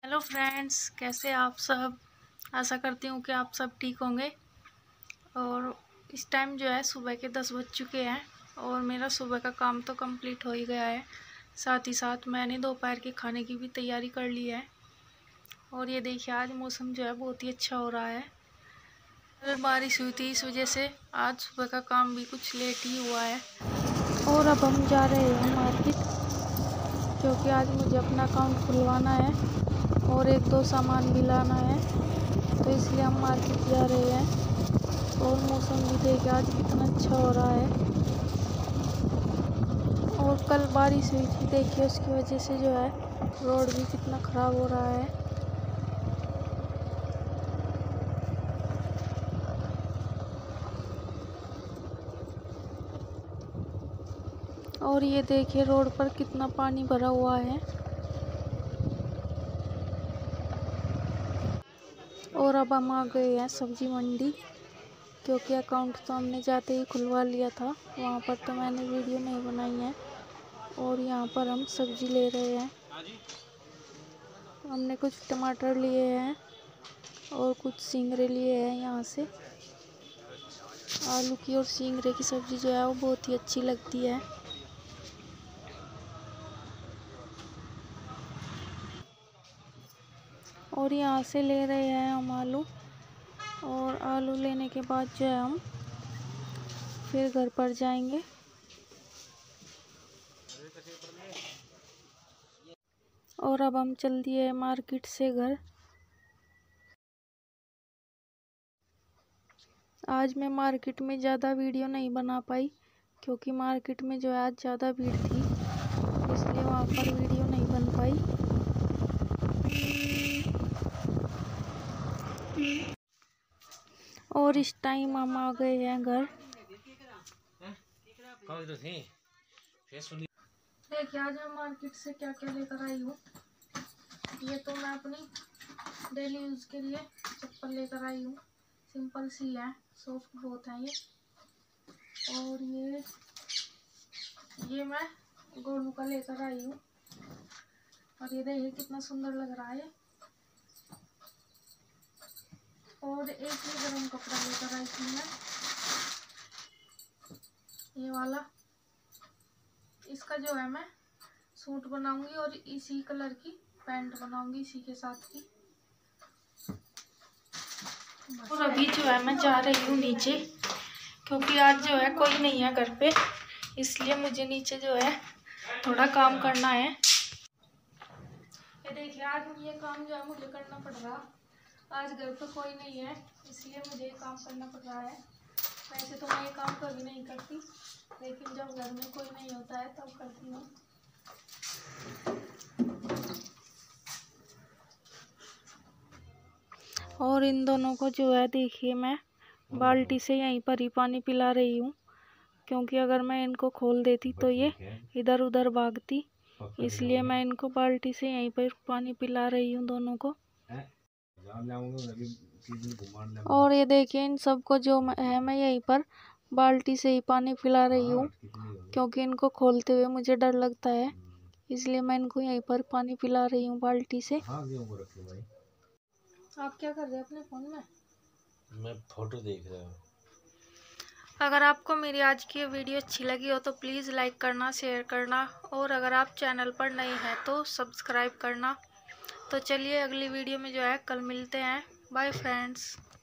Hello friends, कैसे आप सब। आशा करती हूँ कि आप सब ठीक होंगे। और इस टाइम जो है सुबह के 10 बज चुके हैं और मेरा सुबह का काम तो कंप्लीट हो ही गया है। साथ ही साथ मैंने दोपहर के खाने की भी तैयारी कर ली है। और ये देखिए, आज मौसम जो है बहुत ही अच्छा हो रहा है। कल बारिश हुई थी, इस वजह से आज सुबह का काम भी कुछ लेट ही हुआ है। और अब हम जा रहे हैं मार्केट, क्योंकि आज मुझे अपना अकाउंट खुलवाना है और एक दो सामान भी लाना है, तो इसलिए हम मार्केट जा रहे हैं। और मौसम भी देखिए आज कितना अच्छा हो रहा है। और कल बारिश हुई थी, देखिए उसकी वजह से जो है रोड भी कितना ख़राब हो रहा है। और ये देखिए रोड पर कितना पानी भरा हुआ है। और अब हम आ गए हैं सब्जी मंडी, क्योंकि अकाउंट तो हमने जाते ही खुलवा लिया था। वहाँ पर तो मैंने वीडियो नहीं बनाई है। और यहाँ पर हम सब्जी ले रहे हैं। हमने कुछ टमाटर लिए हैं और कुछ सिंगरे लिए हैं। यहाँ से आलू की और सिंगरे की सब्ज़ी जो है वो बहुत ही अच्छी लगती है। और यहाँ से ले रहे हैं हम आलू। और आलू लेने के बाद जो है हम फिर घर पर जाएंगे। और अब हम चल दिए मार्केट से घर। आज मैं मार्केट में ज़्यादा वीडियो नहीं बना पाई, क्योंकि मार्केट में जो है आज ज़्यादा भीड़ थी, इसलिए वहाँ पर वीडियो नहीं बन पाई। और इस टाइम हम आ गए हैं घर। देखिए आज मैं मार्केट से क्या क्या लेकर आई हूँ। ये तो मैं अपनी डेली यूज़ के लिए चप्पल लेकर आई हूँ। सिंपल सी है, सॉफ्ट बहुत है ये। और ये मैं गोलू का लेकर आई हूँ। और ये देखिए कितना सुंदर लग रहा है। और एक ही गरम कपड़ा लेकर आई थी मैं, ये वाला। इसका जो है मैं सूट बनाऊंगी और इसी कलर की पैंट बनाऊंगी इसी के साथ की। और अभी जो है मैं जा रही हूँ नीचे, क्योंकि आज जो है कोई नहीं है घर पे, इसलिए मुझे नीचे जो है थोड़ा काम करना है। ये देखिए आज ये काम जो है मुझे करना पड़ रहा। आज घर पे कोई नहीं है, इसलिए मुझे ये काम करना पड़ रहा है। वैसे तो मैं ये काम कभी नहीं करती, लेकिन जब घर में कोई नहीं होता है तब करती हूँ। और इन दोनों को जो है देखिए मैं बाल्टी से यहीं पर ही पानी पिला रही हूँ, क्योंकि अगर मैं इनको खोल देती तो ये इधर उधर भागती, इसलिए मैं इनको बाल्टी से यहीं पर पानी पिला रही हूँ दोनों को। और ये देखिए इन सबको जो है मैं यहीं पर बाल्टी से ही पानी पिला रही हूँ, क्योंकि इनको खोलते हुए मुझे डर लगता है, इसलिए मैं इनको यहीं पर पानी पिला रही हूँ बाल्टी से। आप क्या कर रहे हैं अपने फ़ोन में? मैं फोटो देख रहा हूँ। अगर आपको मेरी आज की वीडियो अच्छी लगी हो तो प्लीज़ लाइक करना, शेयर करना, और अगर आप चैनल पर नए हैं तो सब्सक्राइब करना। तो चलिए अगली वीडियो में जो है कल मिलते हैं। Bye friends.